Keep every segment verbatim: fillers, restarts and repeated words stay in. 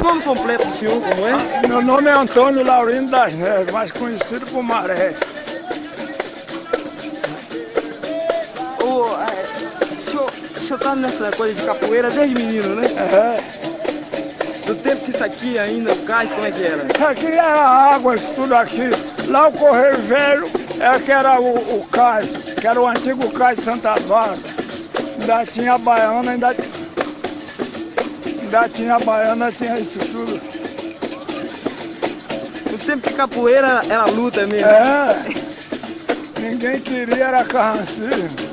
nome completo do senhor, como é? Meu nome é Antônio Laurindo das Neves, mais conhecido por Maré. O, é, o senhor, o senhor tá nessa coisa de capoeira desde menino, né? É. Do tempo que isso aqui ainda, o cais, como é que era? Isso aqui era água, isso tudo aqui. Lá o Correio Velho é que era o, o cais, que era o antigo cais de Santa Bárbara. Ainda tinha a baiana, ainda, ainda tinha a baiana, tinha isso tudo. No tempo que capoeira era luta mesmo. É. Ninguém queria, era carrancismo.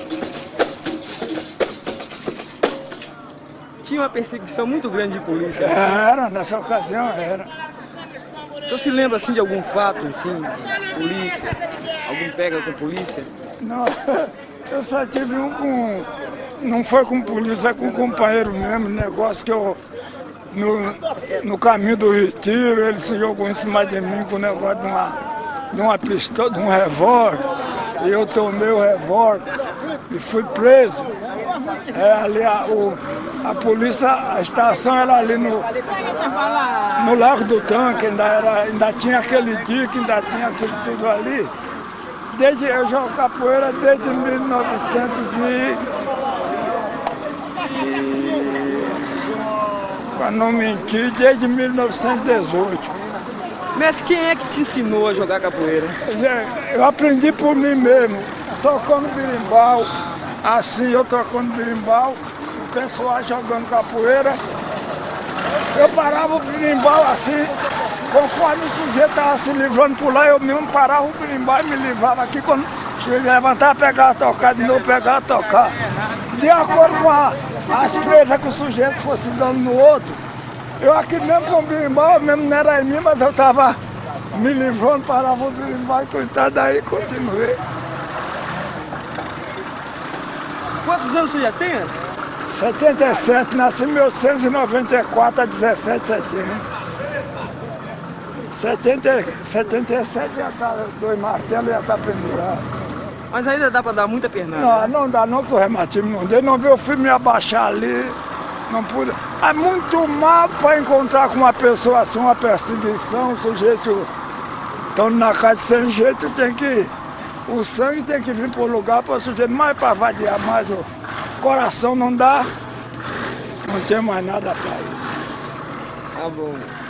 Tinha uma perseguição muito grande de polícia. Era, nessa ocasião era. O senhor se lembra assim de algum fato, assim, de polícia? Algum pega com polícia? Não, eu só tive um com... Não foi com polícia, com um companheiro mesmo, negócio que eu... No, no caminho do retiro, ele se jogou em cima de mim com o negócio de uma, de uma pistola, de um revólver. E eu tomei o revólver e fui preso. É, ali a, o, a polícia, a estação era ali no, no Lago do Tanque, ainda, era, ainda tinha aquele dique, ainda tinha aquilo tudo ali. Desde, eu jogo capoeira desde mil e novecentos e... Para não mentir, desde mil novecentos e dezoito. Mas quem é que te ensinou a jogar capoeira? Eu aprendi por mim mesmo, tocando berimbau, assim eu tocando berimbau, o pessoal jogando capoeira. Eu parava o berimbau assim, conforme o sujeito estava se livrando por lá, eu mesmo parava o berimbau e me livrava aqui. Quando eu levantava, pegava, tocar de novo, pegava, tocar. De acordo com a, as presas que o sujeito fosse dando no outro, eu aqui mesmo com o berimbau, mesmo não era em mim, mas eu estava me livrando, parava o berimbau e coitado, daí continuei. Quantos anos você já tem? setenta e sete, nasci em mil oitocentos e noventa e quatro, a dezessete de setembro. setenta, setenta e sete já está, dois martelos já está pendurado. Mas ainda dá para dar muita pernada? Não, não dá não, que o reumatismo não deu, não viu o filho me abaixar ali, não pude. É muito mal para encontrar com uma pessoa assim, uma perseguição, um sujeito estando na casa sem jeito, tem que... O sangue tem que vir para o lugar para o sujeito, mais para vadiar mais o coração não dá, não tem mais nada para ir. Tá bom.